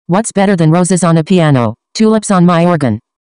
What's better than roses on a piano? Tulips on my organ.